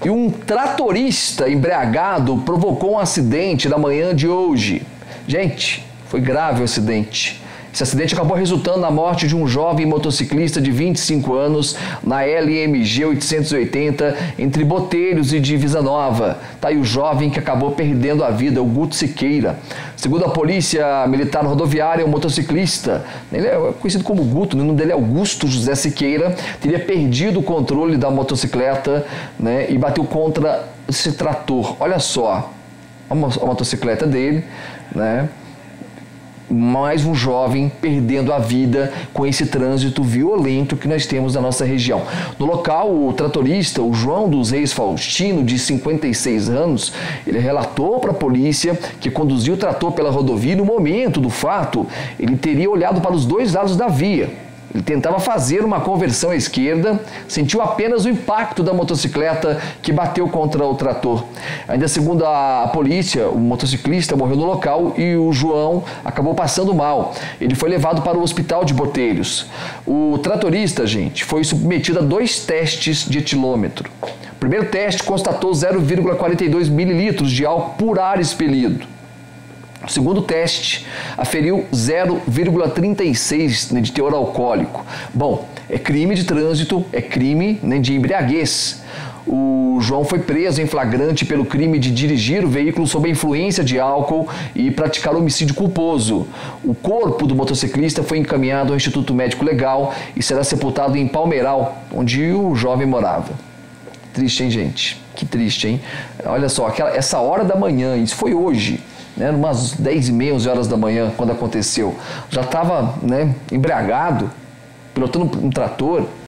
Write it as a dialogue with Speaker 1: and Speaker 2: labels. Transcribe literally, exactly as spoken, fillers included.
Speaker 1: E um tratorista embriagado provocou um acidente na manhã de hoje. Gente, foi grave o acidente. Esse acidente acabou resultando na morte de um jovem motociclista de vinte e cinco anos na L M G oitocentos e oitenta entre Botelhos e Divisa Nova. Tá aí o jovem que acabou perdendo a vida, o Guto Siqueira. Segundo a Polícia Militar Rodoviária, o motociclista, ele é conhecido como Guto, o nome dele é Augusto José Siqueira, teria perdido o controle da motocicleta, né, e bateu contra esse trator. Olha só, a motocicleta dele, né? Mais um jovem perdendo a vida com esse trânsito violento que nós temos na nossa região. No local, o tratorista, o João dos Reis Faustino, de cinquenta e seis anos, ele relatou para a polícia que conduziu o trator pela rodovia e no momento do fato, ele teria olhado para os dois lados da via. Ele tentava fazer uma conversão à esquerda, sentiu apenas o impacto da motocicleta que bateu contra o trator. Ainda segundo a polícia, o motociclista morreu no local e o João acabou passando mal. Ele foi levado para o hospital de Botelhos. O tratorista, gente, foi submetido a dois testes de etilômetro. O primeiro teste constatou zero vírgula quarenta e dois mililitros de álcool por ar expelido. O segundo teste aferiu zero vírgula trinta e seis de teor alcoólico. Bom, é crime de trânsito, é crime, né, de embriaguez. O João foi preso em flagrante pelo crime de dirigir o veículo sob a influência de álcool e praticar homicídio culposo. O corpo do motociclista foi encaminhado ao Instituto Médico Legal e será sepultado em Palmeiral, onde o jovem morava. Triste, hein, gente? Que triste, hein? Olha só, aquela, essa hora da manhã, isso foi hoje, né, umas dez e meia, onze horas da manhã, quando aconteceu. Já estava, né, embriagado, pilotando um trator.